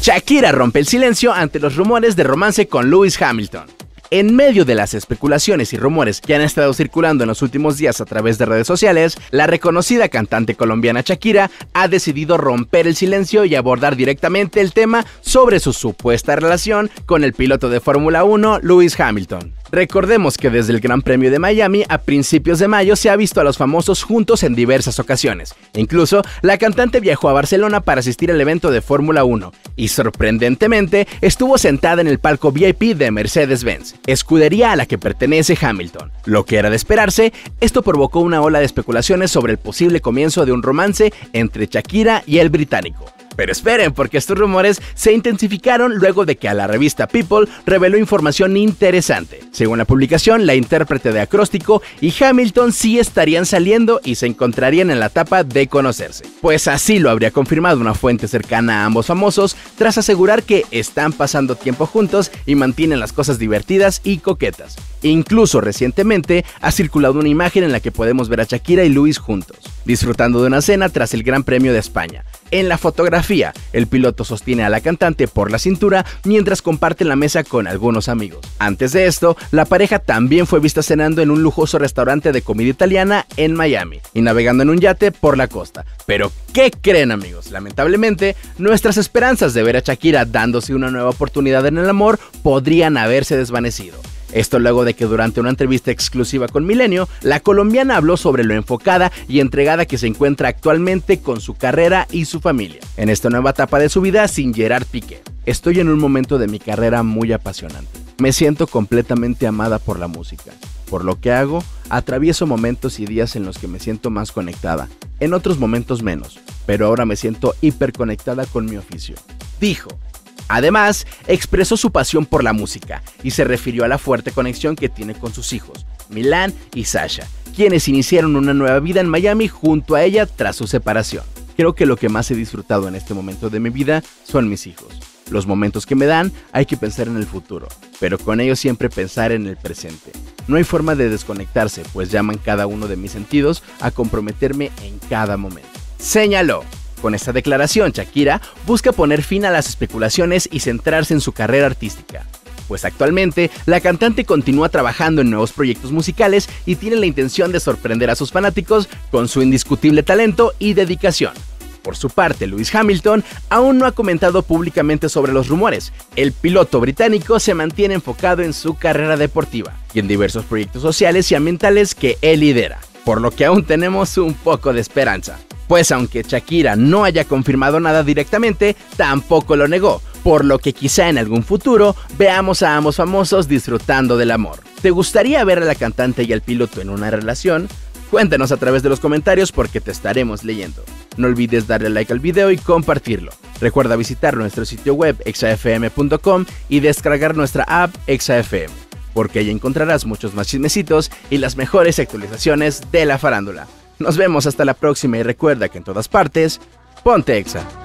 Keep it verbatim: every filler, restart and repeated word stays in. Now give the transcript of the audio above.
Shakira rompe el silencio ante los rumores de romance con Lewis Hamilton. En medio de las especulaciones y rumores que han estado circulando en los últimos días a través de redes sociales, la reconocida cantante colombiana Shakira ha decidido romper el silencio y abordar directamente el tema sobre su supuesta relación con el piloto de Fórmula uno, Lewis Hamilton. Recordemos que desde el Gran Premio de Miami a principios de mayo se ha visto a los famosos juntos en diversas ocasiones. Incluso, la cantante viajó a Barcelona para asistir al evento de Fórmula uno y sorprendentemente estuvo sentada en el palco V I P de Mercedes-Benz, escudería a la que pertenece Hamilton. Lo que era de esperarse, esto provocó una ola de especulaciones sobre el posible comienzo de un romance entre Shakira y el británico. Pero esperen, porque estos rumores se intensificaron luego de que a la revista People reveló información interesante. Según la publicación, la intérprete de acróstico y Hamilton sí estarían saliendo y se encontrarían en la etapa de conocerse. Pues así lo habría confirmado una fuente cercana a ambos famosos, tras asegurar que están pasando tiempo juntos y mantienen las cosas divertidas y coquetas. Incluso recientemente ha circulado una imagen en la que podemos ver a Shakira y Lewis juntos, disfrutando de una cena tras el Gran Premio de España. En la fotografía, el piloto sostiene a la cantante por la cintura mientras comparten la mesa con algunos amigos. Antes de esto, la pareja también fue vista cenando en un lujoso restaurante de comida italiana en Miami y navegando en un yate por la costa. Pero, ¿qué creen, amigos? Lamentablemente, nuestras esperanzas de ver a Shakira dándose una nueva oportunidad en el amor podrían haberse desvanecido. Esto luego de que durante una entrevista exclusiva con Milenio, la colombiana habló sobre lo enfocada y entregada que se encuentra actualmente con su carrera y su familia, en esta nueva etapa de su vida sin Gerard Piqué. Estoy en un momento de mi carrera muy apasionante. Me siento completamente amada por la música. Por lo que hago, atravieso momentos y días en los que me siento más conectada, en otros momentos menos, pero ahora me siento hiperconectada con mi oficio, dijo. Además, expresó su pasión por la música y se refirió a la fuerte conexión que tiene con sus hijos, Milan y Sasha, quienes iniciaron una nueva vida en Miami junto a ella tras su separación. Creo que lo que más he disfrutado en este momento de mi vida son mis hijos. Los momentos que me dan hay que pensar en el futuro, pero con ellos siempre pensar en el presente. No hay forma de desconectarse, pues llaman cada uno de mis sentidos a comprometerme en cada momento, señaló. Con esta declaración, Shakira busca poner fin a las especulaciones y centrarse en su carrera artística, pues actualmente la cantante continúa trabajando en nuevos proyectos musicales y tiene la intención de sorprender a sus fanáticos con su indiscutible talento y dedicación. Por su parte, Lewis Hamilton aún no ha comentado públicamente sobre los rumores. El piloto británico se mantiene enfocado en su carrera deportiva y en diversos proyectos sociales y ambientales que él lidera, por lo que aún tenemos un poco de esperanza. Pues aunque Shakira no haya confirmado nada directamente, tampoco lo negó, por lo que quizá en algún futuro veamos a ambos famosos disfrutando del amor. ¿Te gustaría ver a la cantante y al piloto en una relación? Cuéntanos a través de los comentarios porque te estaremos leyendo. No olvides darle like al video y compartirlo. Recuerda visitar nuestro sitio web exa f m punto com y descargar nuestra app Exa F M, porque ahí encontrarás muchos más chismecitos y las mejores actualizaciones de la farándula. Nos vemos hasta la próxima y recuerda que en todas partes, ponte Exa.